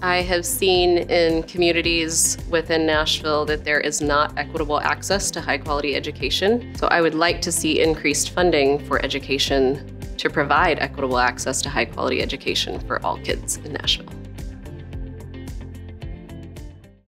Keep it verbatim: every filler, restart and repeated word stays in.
I have seen in communities within Nashville that there is not equitable access to high-quality education. So I would like to see increased funding for education to provide equitable access to high-quality education for all kids in Nashville.